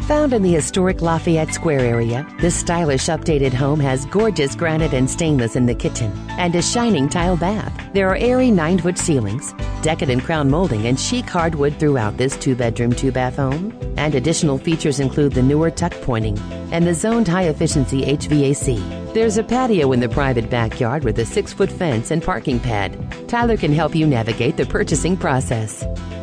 Found in the historic Lafayette Square area, this stylish updated home has gorgeous granite and stainless in the kitchen and a shining tile bath. There are airy 9-foot ceilings, decadent crown molding, and chic hardwood throughout this 2-bedroom, 2-bath home. And additional features include the newer tuck pointing and the zoned high-efficiency HVAC. There's a patio in the private backyard with a 6-foot fence and parking pad. Tyler can help you navigate the purchasing process.